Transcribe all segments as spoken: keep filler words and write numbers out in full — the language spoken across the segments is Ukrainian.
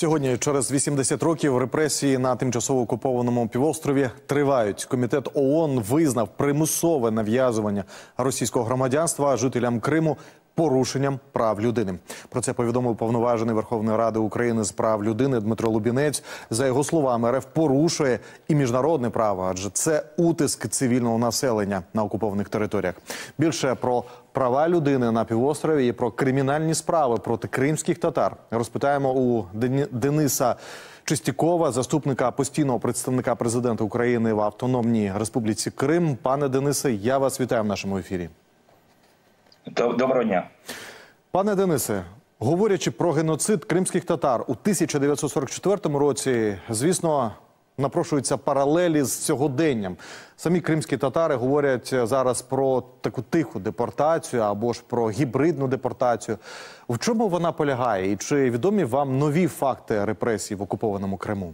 Сьогодні, через вісімдесят років, репресії на тимчасово окупованому півострові тривають. Комітет ООН визнав примусове нав'язування російського громадянства жителям Криму порушенням прав людини. Про це повідомив уповноважений Верховної Ради України з прав людини Дмитро Лубінець. За його словами, РФ порушує і міжнародне право, адже це утиск цивільного населення на окупованих територіях. Більше про права людини на півострові і про кримінальні справи проти кримських татар розпитаємо у Дениса Чистякова, заступника постійного представника президента України в Автономній Республіці Крим. Пане Денисе, я вас вітаю в нашому ефірі. Доброго дня. Пане Денисе, говорячи про геноцид кримських татар у тисяча дев'ятсот сорок четвертому році, звісно, напрошуються паралелі з сьогоденням. Самі кримські татари говорять зараз про таку тиху депортацію або ж про гібридну депортацію. В чому вона полягає? І чи відомі вам нові факти репресій в окупованому Криму?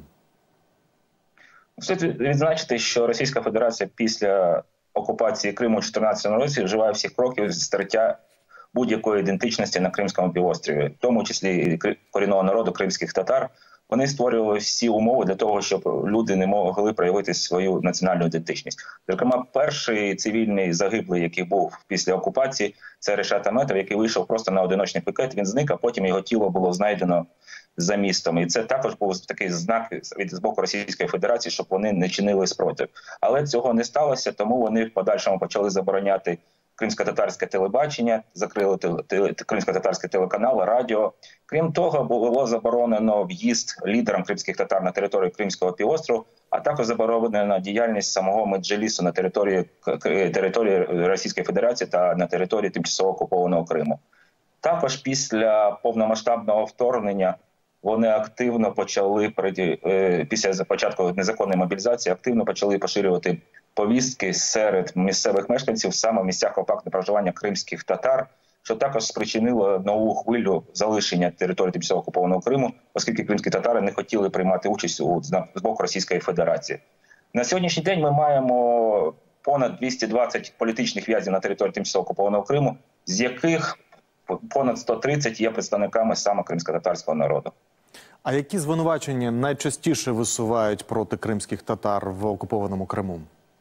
Слід відзначити, що Російська Федерація після окупації Криму у дві тисячі чотирнадцятому році вживає всіх кроків з стертя будь-якої ідентичності на Кримському півострові, в тому числі і корінного народу кримських татар. Вони створювали всі умови для того, щоб люди не могли проявити свою національну ідентичність. Зокрема, перший цивільний загиблий, який був після окупації, це Решат Аметов, який вийшов просто на одиночний пікет, він зник, а потім його тіло було знайдено за містом. І це також був такий знак від з боку Російської Федерації, щоб вони не чинили спротив. Але цього не сталося, тому вони в подальшому почали забороняти кримсько-татарське телебачення, закрили кримсько-татарський телеканал, радіо. Крім того, було заборонено в'їзд лідерам кримських татар на територію Кримського півострову, а також заборонена діяльність самого Меджлісу на території, території Російської Федерації та на території тимчасово окупованого Криму. Також після повномасштабного вторгнення вони активно почали, після початку незаконної мобілізації, активно почали поширювати повістки серед місцевих мешканців саме в місцях компактного проживання кримських татар, що також спричинило нову хвилю залишення території тимчасово окупованого Криму, оскільки кримські татари не хотіли приймати участь у з боку Російської Федерації. На сьогоднішній день ми маємо понад двісті двадцять політичних в'язнів на території тимчасово окупованого Криму, з яких понад сто тридцять є представниками саме кримсько-татарського народу. А які звинувачення найчастіше висувають проти кримських татар в окупованому Криму?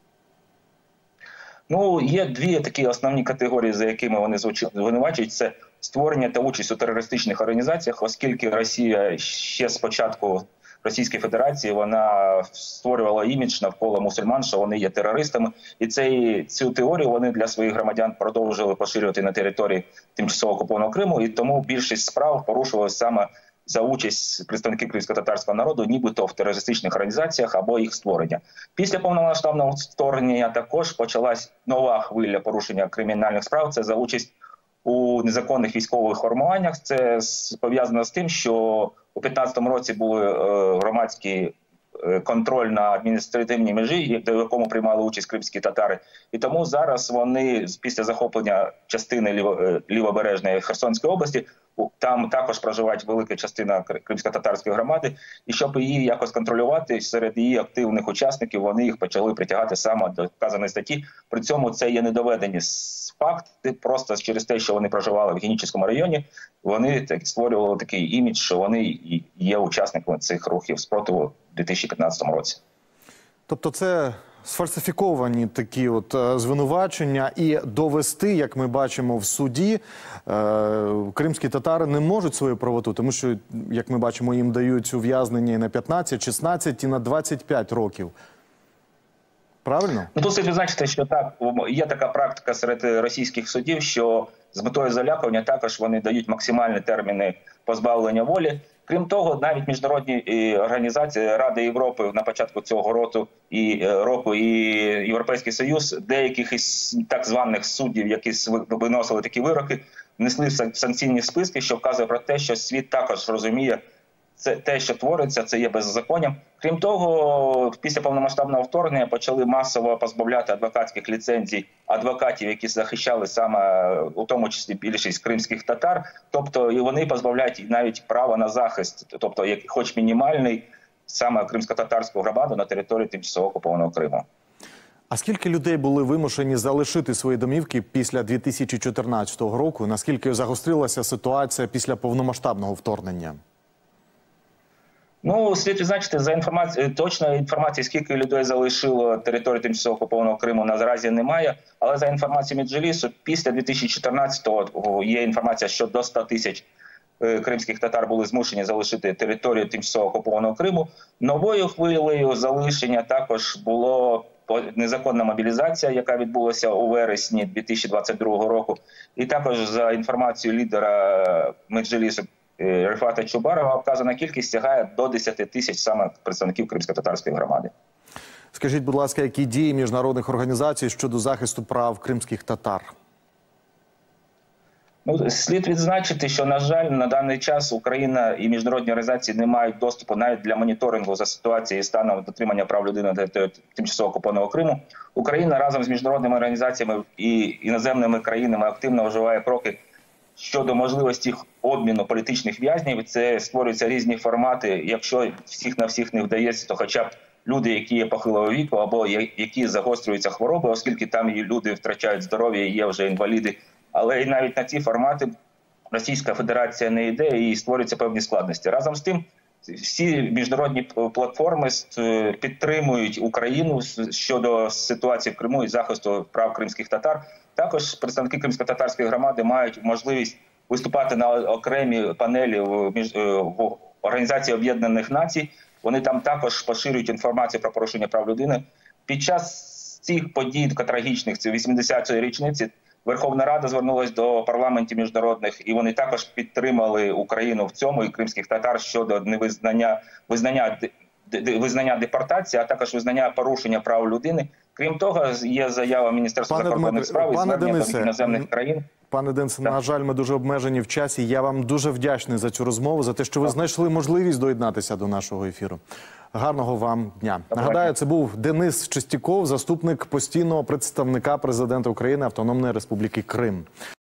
Ну, є дві такі основні категорії, за якими вони звинувачують. Це створення та участь у терористичних організаціях, оскільки Росія ще з початку Російської Федерації вона створювала імідж навколо мусульман, що вони є терористами. І цей, цю теорію вони для своїх громадян продовжили поширювати на території тимчасово окупованого Криму. І тому більшість справ порушувалися саме за участь представників кримсько-татарського народу, нібито в терористичних організаціях або їх створення. Після повномасштабного вторгнення також почалась нова хвиля порушення кримінальних справ. Це за участь у незаконних військових формуваннях. Це пов'язано з тим, що у п'ятнадцятому році були громадські контроль на адміністративній межі, в якому приймали участь кримські татари. І тому зараз вони після захоплення частини ліво, лівобережної Херсонської області, там також проживають велика частина кримсько-татарської громади, і щоб її якось контролювати, серед її активних учасників вони їх почали притягати саме до вказаної статті. При цьому це є недоведені факти, просто через те, що вони проживали в Генічеському районі, вони так, створювали такий імідж, що вони є учасниками цих рухів спротиву у дві тисячі п'ятнадцятому році. Тобто це сфальсифіковані такі от звинувачення, і довести, як ми бачимо в суді, кримські татари не можуть свою правоту, тому що, як ми бачимо, їм дають ув'язнення і на п'ятнадцять, шістнадцять, і на двадцять п'ять років. Правильно? Ну, тут слід відзначити, що так, є така практика серед російських судів, що з метою залякування також вони дають максимальні терміни позбавлення волі. Крім того, навіть міжнародні організації Ради Європи на початку цього року і року і Європейський Союз деяких із так званих суддів, які виносили такі вироки, внесли в санкційні списки, що вказує про те, що світ також розуміє, це те, що твориться, це є беззаконням. Крім того, після повномасштабного вторгнення почали масово позбавляти адвокатських ліцензій адвокатів, які захищали саме, у тому числі, більшість кримських татар. Тобто і вони позбавляють навіть права на захист, тобто хоч мінімальний, саме кримсько-татарську громаду на території тимчасово окупованого Криму. А скільки людей були вимушені залишити свої домівки після дві тисячі чотирнадцятого року? Наскільки загострилася ситуація після повномасштабного вторгнення? Ну, слід відзначити, за інформацією, точної інформації, скільки людей залишило територію тимчасово окупованого Криму, наразі немає. Але за інформацією Меджлісу, після дві тисячі чотирнадцятого є інформація, що до ста тисяч кримських татар були змушені залишити територію тимчасово окупованого Криму. Новою хвилею залишення також було незаконна мобілізація, яка відбулася у вересні дві тисячі двадцять другого року. І також за інформацією лідера Меджлісу Рефата Чубарова, вказана кількість сягає до десяти тисяч саме представників кримсько-татарської громади. Скажіть, будь ласка, які дії міжнародних організацій щодо захисту прав кримських татар? Ну, слід відзначити, що, на жаль, на даний час Україна і міжнародні організації не мають доступу навіть для моніторингу за ситуацією і станом дотримання прав людини на тимчасово окупованого Криму. Україна разом з міжнародними організаціями і іноземними країнами активно вживає кроки щодо можливості обміну політичних в'язнів. Це створюються різні формати. Якщо всіх на всіх не вдається, то хоча б люди, які є похилого віку або які загострюються хвороби, оскільки там і люди втрачають здоров'я, є вже інваліди. Але і навіть на ці формати Російська Федерація не йде і створюються певні складності. Разом з тим, всі міжнародні платформи підтримують Україну щодо ситуації в Криму і захисту прав кримських татар. Також представники кримсько-татарської громади мають можливість виступати на окремі панелі в Організації Об'єднаних Націй. Вони там також поширюють інформацію про порушення прав людини. Під час цих подій трагічних, це вісімдесятої річниці, Верховна Рада звернулася до парламентів міжнародних, і вони також підтримали Україну в цьому і кримських татар щодо невизнання визнання, визнання депортації, а також визнання порушення прав людини. Крім того, є заява Міністерства Пане закордонних справ і звернення Денисе, до іноземних країн. Пане Денисе, на жаль, ми дуже обмежені в часі. Я вам дуже вдячний за цю розмову, за те, що ви знайшли можливість доєднатися до нашого ефіру. Гарного вам дня. Нагадаю, це був Денис Чистяков, заступник постійного представника президента України Автономної Республіки Крим.